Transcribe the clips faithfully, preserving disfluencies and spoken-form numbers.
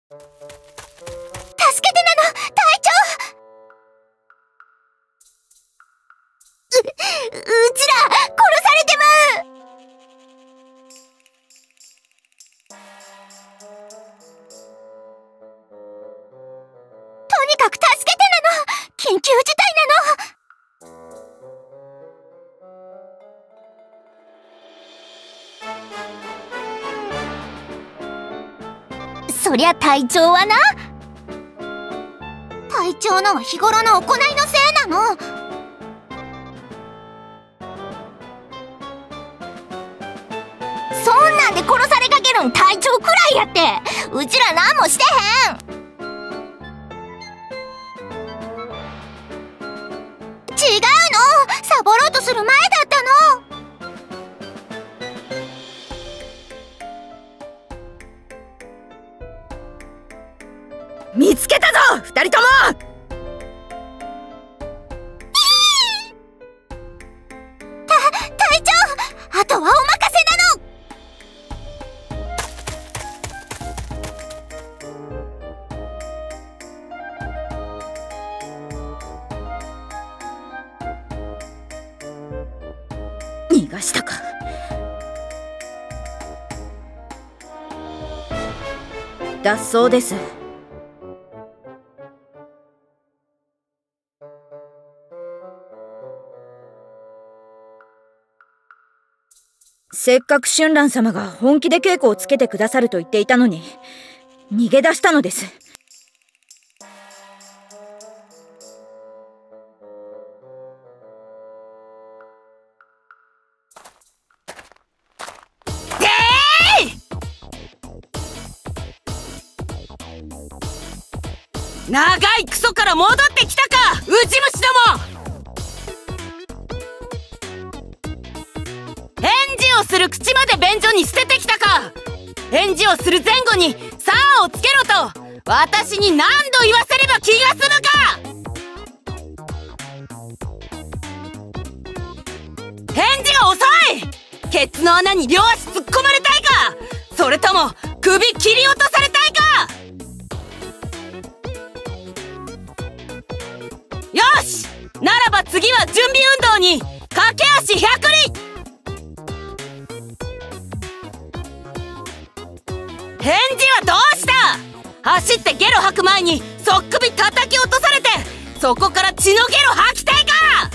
助けてなの、隊長。う、うちら殺されてまう。とにかく助けてなの、緊急事態なの。そりゃ隊長はな、隊長のは日頃の行いのせいなの。そんなんで殺されかけるん隊長くらいやって、うちら何もしてへん。違うの、サボろうとする前だったの。 見つけたぞ、二人とも。 た、隊長、あとはお任せなの。 逃がしたか。脱走です。せっかく春蘭様が本気で稽古をつけてくださると言っていたのに、逃げ出したのです。 長いクソから戻ってきたか、ウジ虫ども。返事をする口まで便所に捨ててきたか。返事をする前後に「さあ」をつけろと私に何度言わせれば気が済むか。返事が遅い。ケツの穴に両足突っ込まれたいか、それとも首切り落とされたいか。よし、ならば次は準備運動に駆け足ひゃく里。返事はどうした。走ってゲロ吐く前にそっくび叩き落とされて、そこから血のゲロ吐きたいか。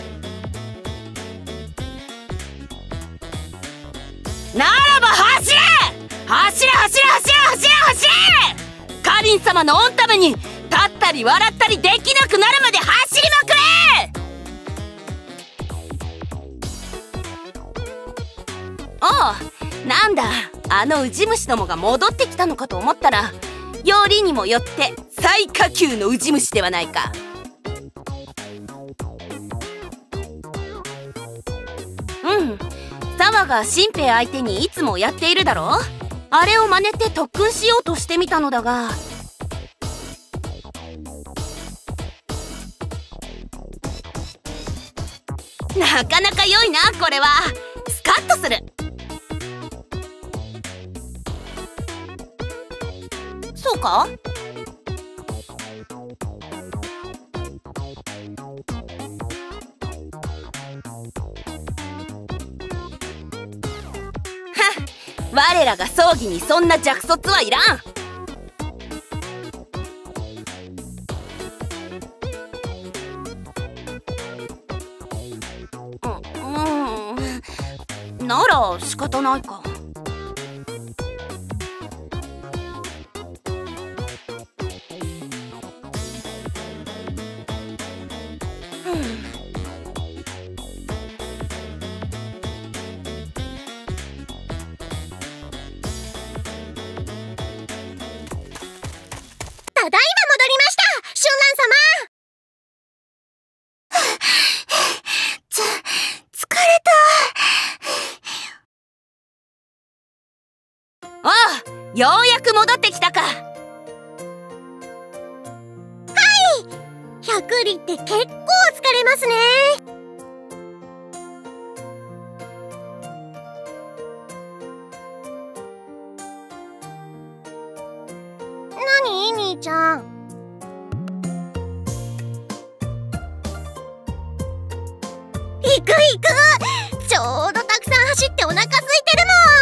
ならば走れ走れ走れ走れ走れ走れ。カリン様の御ために立ったり笑ったりできなくなるまで走りまくれ。おう、なんだ、あのウジ虫どもが戻ってきたのかと思ったら、よりにもよって最下級のウジ虫ではないか。うん、サワが新兵相手にいつもやっているだろう。あれを真似て特訓しようとしてみたのだが、なかなか良いな。これはスカッとする。そうか。我らが葬儀にそんな弱卒はいらん。う、うん、なら仕方ないか。 ただいま戻りました、春蘭様。つ、疲れた。ああ、ようやく戻ってきたか。はい、ひゃく里って結構疲れますね。何？ 兄ちゃん。行く行く、ちょうどたくさん走ってお腹空いてる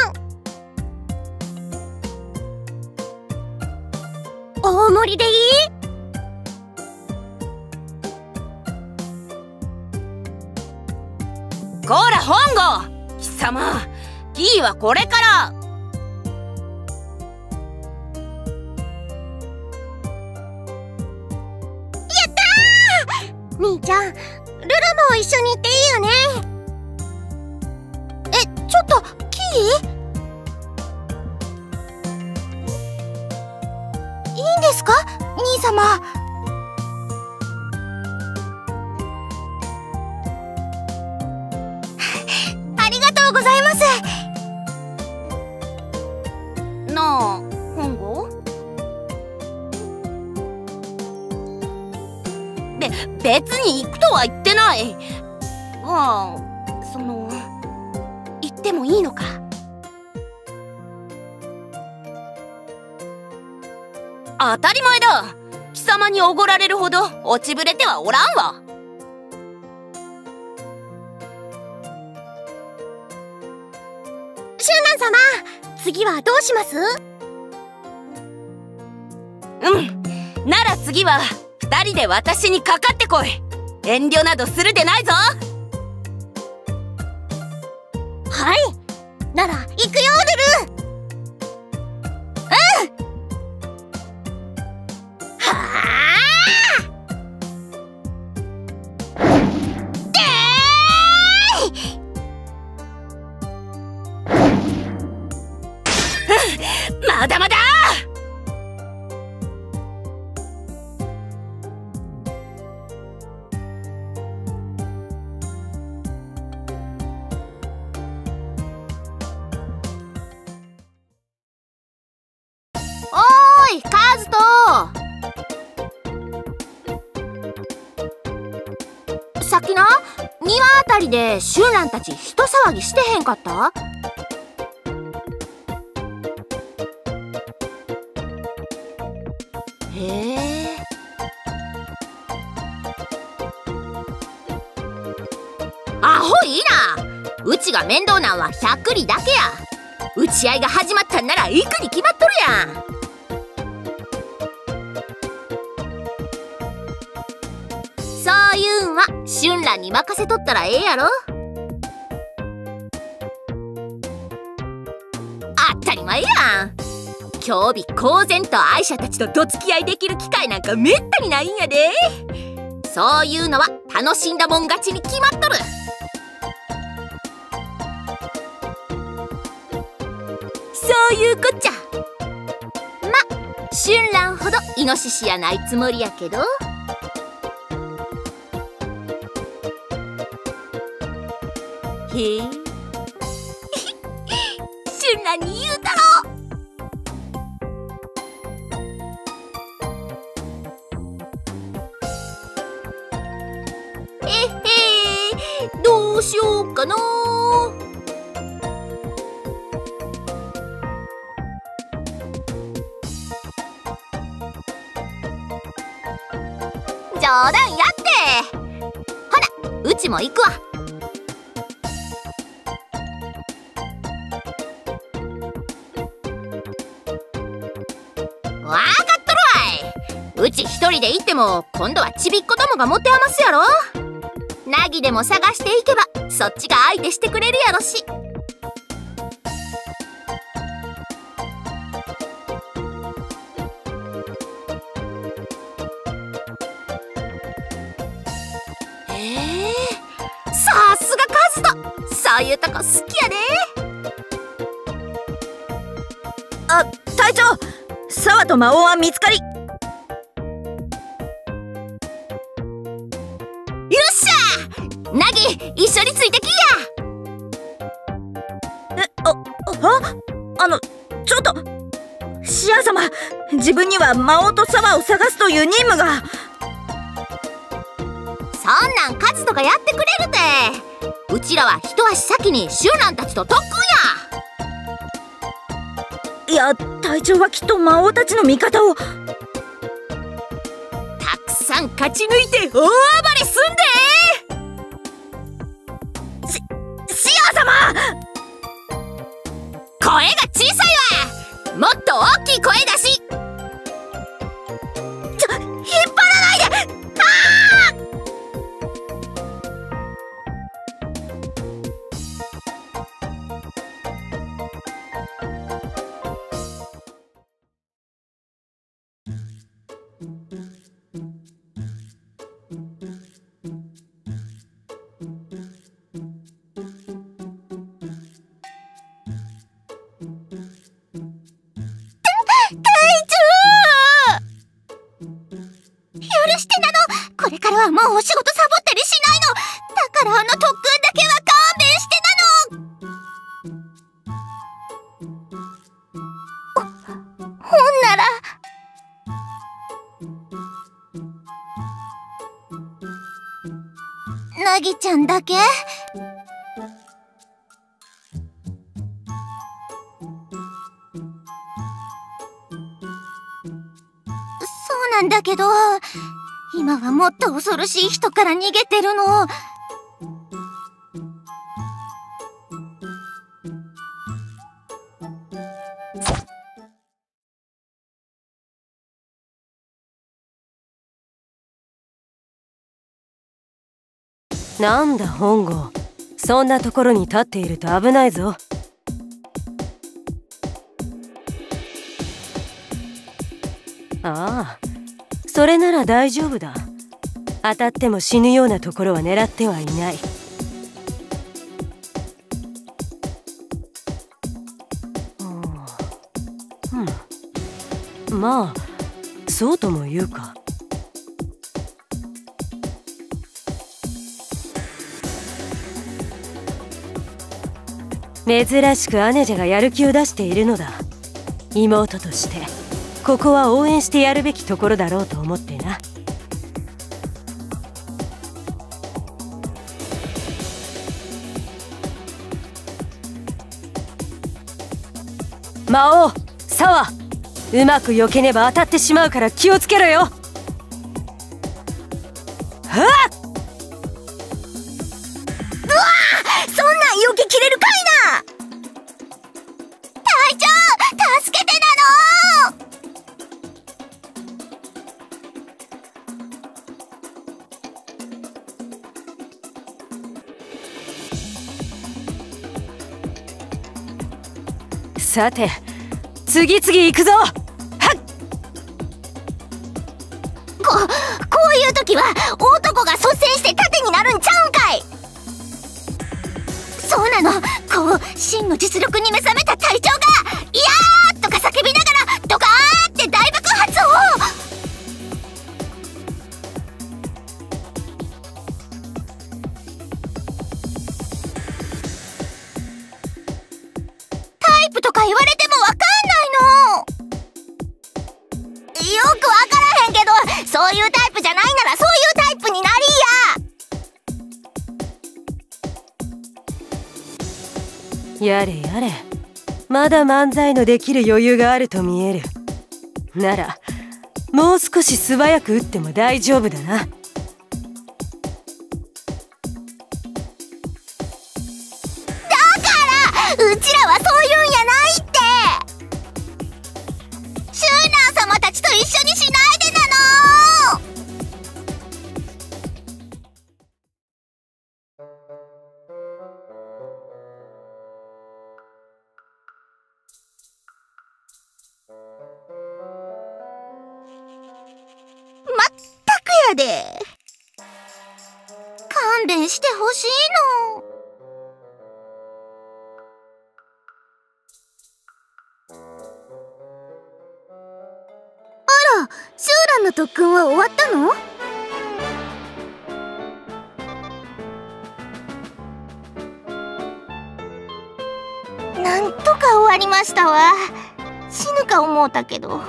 もん。大盛りでいい？ こら本郷、貴様、キーはこれから。 兄ちゃん、ルルも一緒に行っていいよね。え、ちょっとキー？いいんですか、兄様。ありがとうございます。 なあ、本郷。べ、別に行くとは言ってない。ああ、その、行ってもいいのか。当たり前だ。貴様におごられるほど落ちぶれてはおらんわ。 春蘭様、次はどうします？ うん、なら次は二人で私にかかってこい。遠慮などするでないぞ。 はい、なら行くよ、ルル。うん。はあ。でーい。 まだまだ。 カズト、さっきな、庭あたりで春蘭たち人騒ぎしてへんかった？へえ。アホいいな。うちが面倒なんはひゃく里だけや。打ち合いが始まったんなら行くに決まっとるやん。そういうんは春蘭に任せとったらええやろ。当たり前やん。今日日公然と愛者たちとどつき合いできる機会なんかめったにないんやで。そういうのは楽しんだもん勝ちに決まっとる。そういうこっちゃ。ま、春蘭ほどイノシシやないつもりやけど。へえ。春蘭に言うたろ。えへー、どうしようかな。冗談やって。ほな、うちも行くわ。わかっとるわい。うち一人で行っても今度はちびっこどもが持て余すやろ。ナギでも探していけばそっちが相手してくれるやろし。へえ、さすがカズト。そういうとこ好きやで。 あ、隊長、沢と魔王は見つかり。よっしゃ、ナギ一緒についてきや。 え、あ、あ、あの、ちょっとシア様、自分には魔王と沢を探すという任務が。 そんなんカズトがやってくれるて。うちらは一足先に春蘭たちと特訓や。 いや、隊長はきっと魔王たちの味方を。 さん勝ち抜いて大暴れすんで。 し、シア様！ 声が小さいわ。もっと大きい声出し。 ちょ、引っ張らないで。あー！これからはもうお仕事サボったりしないの。だからあの特訓だけは勘弁してなの。ほ、ほんならなぎちゃんだけ？そうなんだけど、今はもっと恐ろしい人から逃げてるの。 なんだ本郷、そんなところに立っていると危ないぞ。ああ、それなら大丈夫だ。当たっても死ぬようなところは狙ってはいない。うん、まあそうとも言うか。珍しく姉者がやる気を出しているのだ。妹としてここは応援してやるべきところだろうと思ってな。魔王沢、うまく避けねば当たってしまうから気をつけろよ。はっ！ うわー、そんなん避けきれるかいな。隊長、助けてなの。 さて次々行くぞ。はっ！ こ、こういう時は男が率先して盾になるんちゃうんかい。そうなの。こう真の実力に目覚めた隊長が「いやー!」とか叫びながらドカーって大爆発を。タイプとか言われてもわかんないの。よくわからへんけど、そういうタイプじゃないならそういうタイプになりや。やれやれ、まだ漫才のできる余裕があると見える。ならもう少し素早く打っても大丈夫だな。 だからうちらはそういうんやないって。シューナー様たちと一緒にしないでなの。まったくやで。勘弁してほしいの。あら、シューランの特訓は終わったの？なんとか終わりましたわ。死ぬか思うたけど。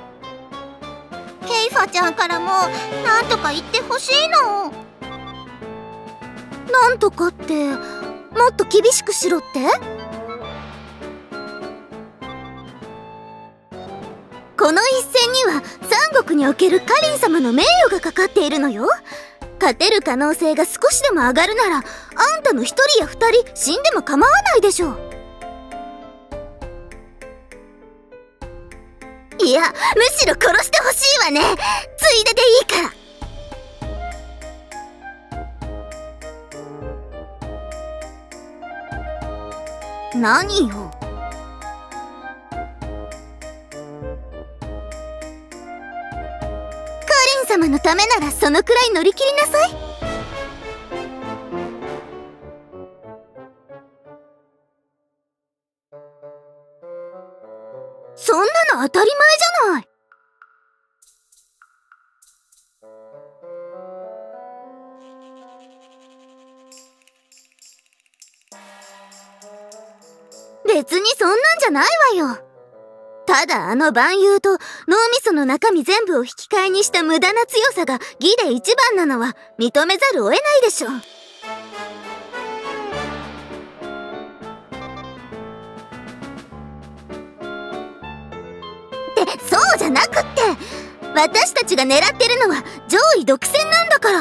ケイファちゃんからもなんとか言ってほしいの。なんとかってもっと厳しくしろって？この一戦には三国におけるカリン様の名誉がかかっているのよ。勝てる可能性が少しでも上がるなら、あんたの一人や二人死んでも構わないでしょう。いや、むしろ殺してほしいわね。ついででいいから。何よ。カリン様のためならそのくらい乗り切りなさい。そんなの当たり前じゃない。別にそんなんじゃないわよ。ただあの蛮勇と脳みその中身全部を引き換えにした無駄な強さが義で一番なのは認めざるを得ないでしょう。ってそうじゃなくって、私たちが狙ってるのは上位独占なんだから。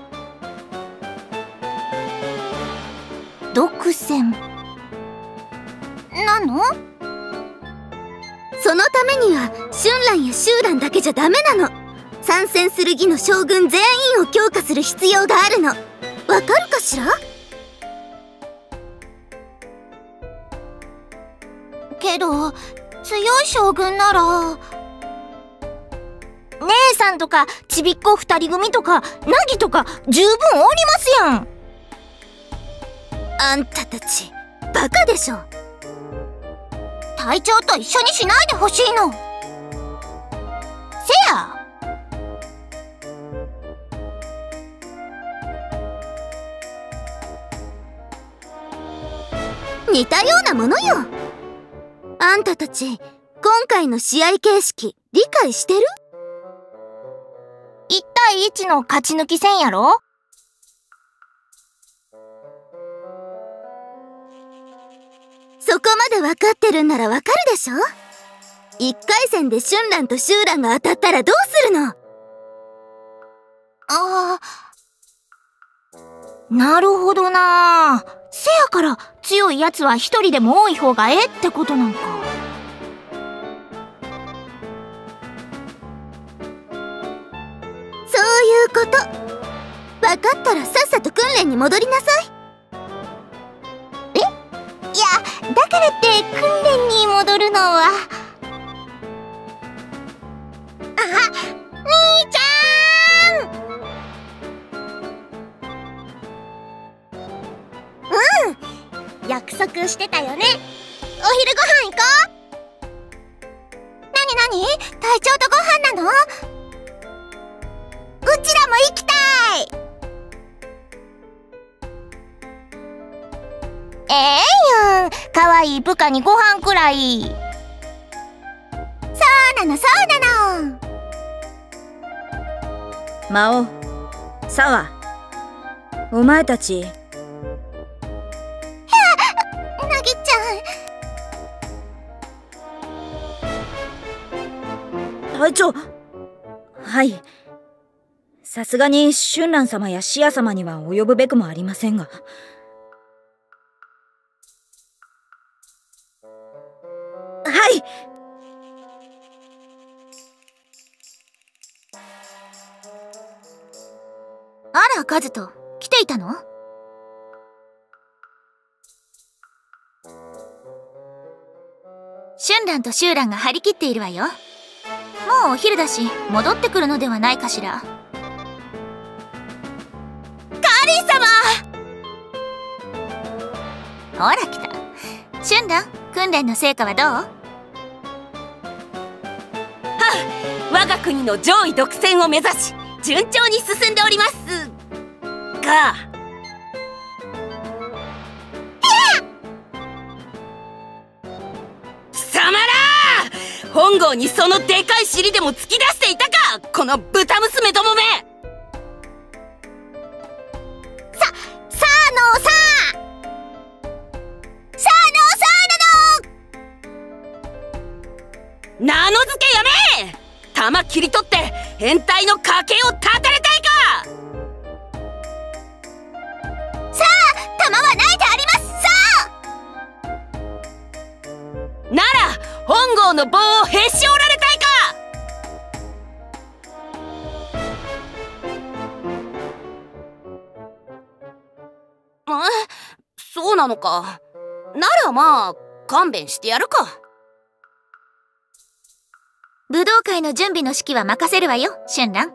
独占なの？そのためには春蘭や秋蘭だけじゃダメなの。参戦する義の将軍全員を強化する必要があるの。わかるかしら？けど強い将軍なら姉さんとかちびっこ二人組とかナギとか十分おりますやん。あんたたちバカでしょ。隊長と一緒にしないでほしいの。せや。似たようなものよ。あんたたち今回の試合形式理解してる？いちたいいちの勝ち抜き戦やろ？そこまで分かってるんなら分かるでしょ？いっかい戦で春蘭と秋蘭が当たったらどうするの？ああ、なるほどな。せやから強いやつは一人でも多い方がええってことなんか。そういうこと。分かったらさっさと訓練に戻りなさい。え？いや、だからって訓練に戻るのは。あ、兄ちゃん！うん、約束してたよね。お昼ご飯行こう。なになに？隊長とご飯なの？うちらも行きたい。ええやん、かわいい部下にご飯くらい。そうなのそうなの。 魔王、サワ、お前たち。 なぎちゃん。隊長。はい。さすがに春蘭様やシア様には及ぶべくもありませんが。はい。 あら、カズト、来ていたの？春蘭と秋蘭が張り切っているわよ。もうお昼だし戻ってくるのではないかしら。カリン様！ほら来た。春蘭、訓練の成果はどう？はあ、我が国の上位独占を目指し順調に進んでおりますが、貴様ら！本郷にそのでかい尻でも突き出していたか、この豚娘どもめ！ さ、さあのさあさあのさあなの！ 名の付けやめ！ 玉切り取って変態の家計を立てれたいか。 さあ、玉はないであります。さあなら本郷の棒をへし折られたいか。え、そうなのか。ならまあ勘弁してやるか。 武道会の準備の指揮は任せるわよ、春蘭。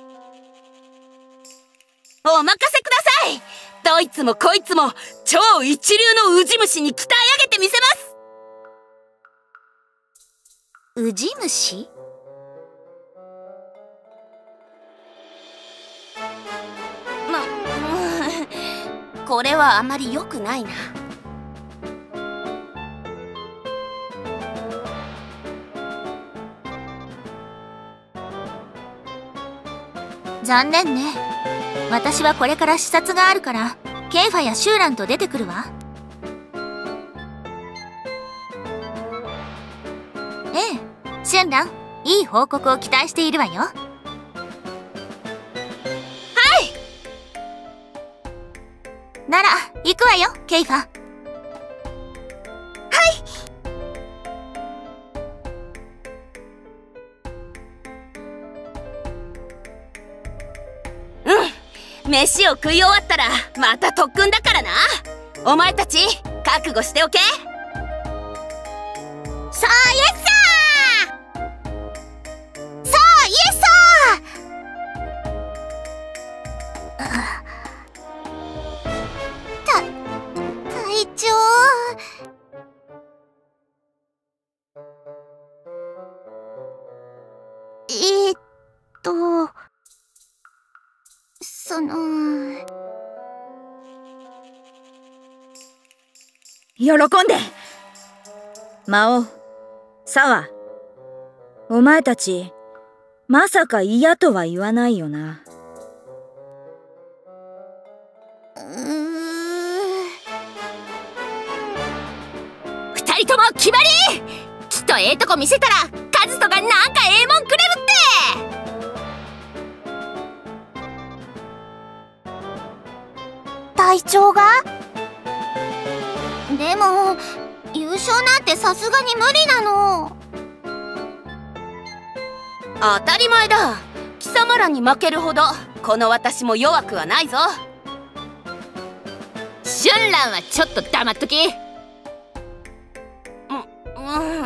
お任せください。どいつもこいつも超一流のウジ虫に鍛え上げてみせます。 ウジ虫？ ま、うん、これはあまり良くないな。 残念ね。私はこれから視察があるからケイファやシューランと出てくるわ。ええ、シュンラン、いい報告を期待しているわよ。はい。なら行くわよ、ケイファ。はい。 飯を食い終わったらまた特訓だからな。お前たち覚悟しておけ。 さあイエッサー、さあイエッサー。た隊長、えー、っとその喜んで。魔王、サワ、お前たちまさか嫌とは言わないよな。 うー二人とも決まり。きっとええとこ見せたらカズトがなんかええもんくれるって。 隊長が？でも優勝なんてさすがに無理なの。 当たり前だ。貴様らに負けるほどこの私も弱くはないぞ。 シュンランはちょっと黙っとき。う、 うん、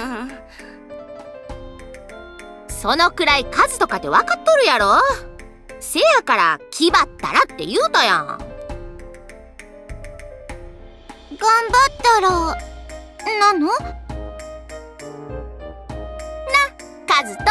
そのくらい数とかって分かっとるやろ。せやから気張ったらって言うたやん。 頑張ったらなの？な、 カズト。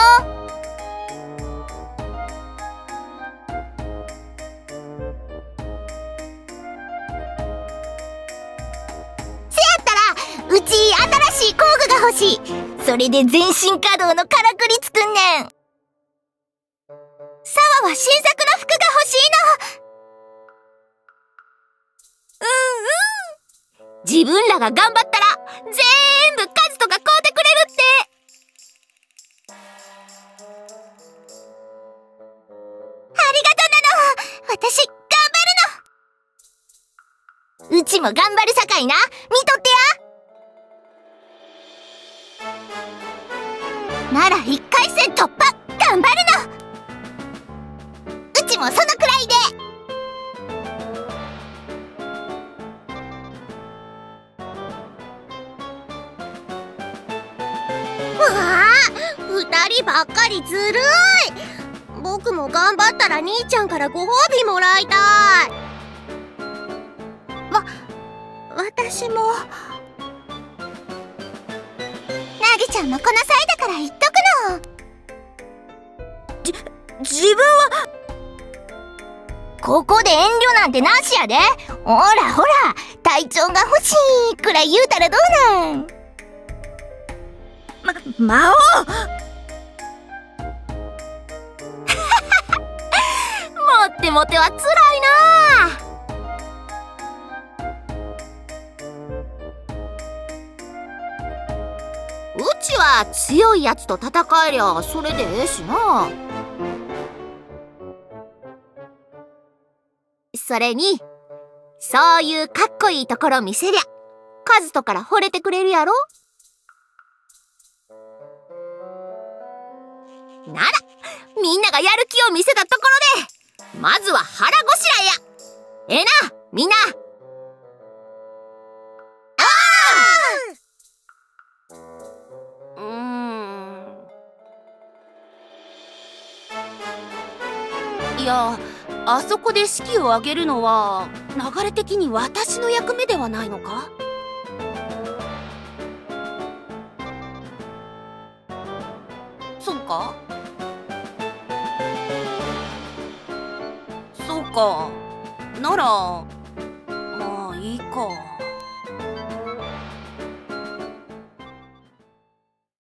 せやったらうち新しい工具が欲しい。それで全身稼働のからくり作んねん。サワは新作の服が欲しいの。 自分らが頑張ったら全部カズトが買うてくれるって。 ありがとなの。私頑張るの。うちも頑張るさかいな。見とってや。なら一回戦突破頑張るの。うちもそのくらいで。わあ、二人ばっかりずるい。僕も頑張ったら兄ちゃんからご褒美もらいたい。わ、私も。ナギちゃんもこの際だから言っとくの。じ、自分はここで遠慮なんてなしやで。ほらほら、隊長が欲しいくらい言うたらどうなん。 ま、魔王持ってモテはつらいな。 ちは強いやつと戦えりゃそれでええしな。それにそういうかっこいいところ見せりゃカズトから惚れてくれるやろ。ならみんながやる気を見せたところでまずは腹ごしらえや。ええなみんな。うーんいや、あそこで式を挙げるのは流れ的に私の役目ではないのか。そうかそうかならまあいいか。